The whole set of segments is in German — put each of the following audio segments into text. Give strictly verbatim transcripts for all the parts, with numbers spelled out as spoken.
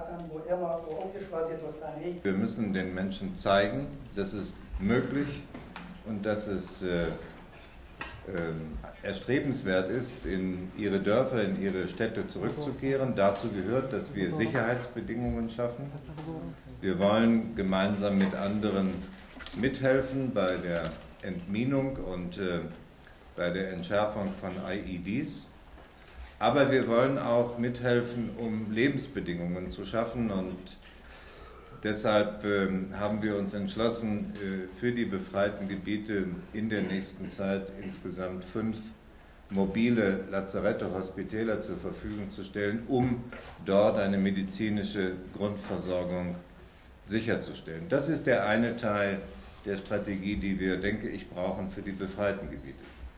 Wir müssen den Menschen zeigen, dass es möglich und dass es äh, äh, erstrebenswert ist, in ihre Dörfer, in ihre Städte zurückzukehren. Dazu gehört, dass wir Sicherheitsbedingungen schaffen. Wir wollen gemeinsam mit anderen mithelfen bei der Entminung und äh, bei der Entschärfung von I E Ds. Aber wir wollen auch mithelfen, um Lebensbedingungen zu schaffen, und deshalb äh, haben wir uns entschlossen, äh, für die befreiten Gebiete in der nächsten Zeit insgesamt fünf mobile Lazarette, Hospitäler zur Verfügung zu stellen, um dort eine medizinische Grundversorgung sicherzustellen. Das ist der eine Teil der Strategie, die wir, denke ich, brauchen für die befreiten Gebiete.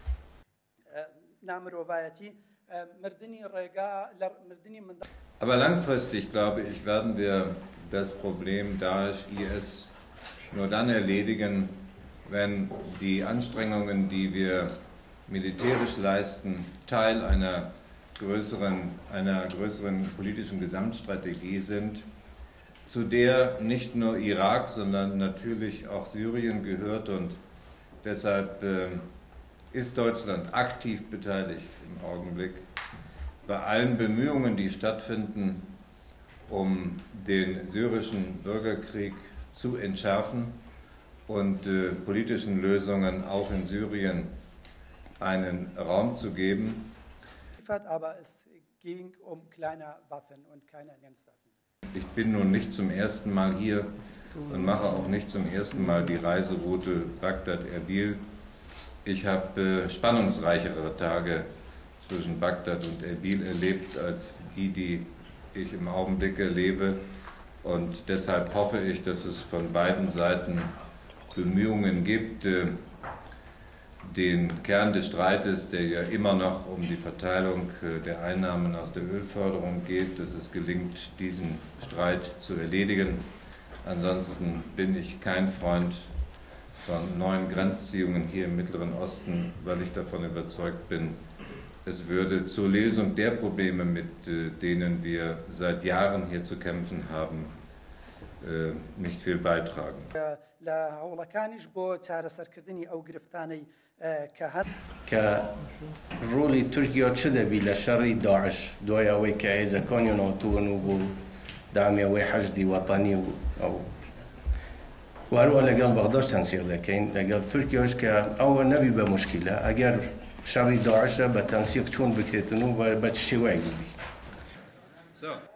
Aber langfristig, glaube ich, werden wir das Problem Daesh, I S nur dann erledigen, wenn die Anstrengungen, die wir militärisch leisten, Teil einer größeren, einer größeren politischen Gesamtstrategie sind, zu der nicht nur Irak, sondern natürlich auch Syrien gehört, und deshalb äh, ist Deutschland aktiv beteiligt im Augenblick bei allen Bemühungen, die stattfinden, um den syrischen Bürgerkrieg zu entschärfen und äh, politischen Lösungen auch in Syrien einen Raum zu geben. Aber es ging um kleine Waffen und keine Grenzwaffen. Ich bin nun nicht zum ersten Mal hier und mache auch nicht zum ersten Mal die Reiseroute Bagdad-Erbil. Ich habe äh, spannungsreichere Tage zwischen Bagdad und Erbil erlebt als die, die ich im Augenblick erlebe. Und deshalb hoffe ich, dass es von beiden Seiten Bemühungen gibt, äh, den Kern des Streites, der ja immer noch um die Verteilung äh, der Einnahmen aus der Ölförderung geht, dass es gelingt, diesen Streit zu erledigen. Ansonsten bin ich kein Freund von neuen Grenzziehungen hier im Mittleren Osten, weil ich davon überzeugt bin, es würde zur Lösung der Probleme, mit denen wir seit Jahren hier zu kämpfen haben, nicht viel beitragen. كرولی ترکیه چه دبی لشری داعش دوای اوی که از کانیو ناتون و بو دعمی اوی حشدی وطنی او و هر ولی قال بغداش تنسیق لکن لقال ترکیهش که اول نبی به مشکله اگر شری داعش به تنسیق چون بکتنو و به چی وای بی.